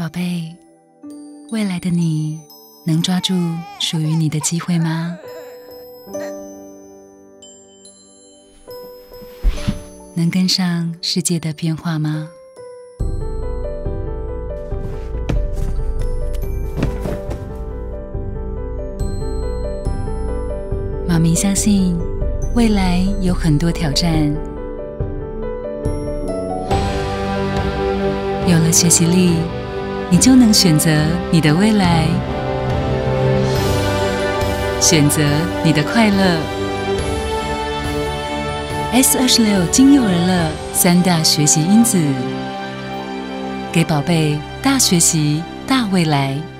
宝贝，未来的你能抓住属于你的机会吗？能跟上世界的变化吗？妈咪相信未来有很多挑战，有了学习力，你就能选择你的未来，选择你的快乐。S26金幼儿乐3大学习因子，给宝贝大学习大未来。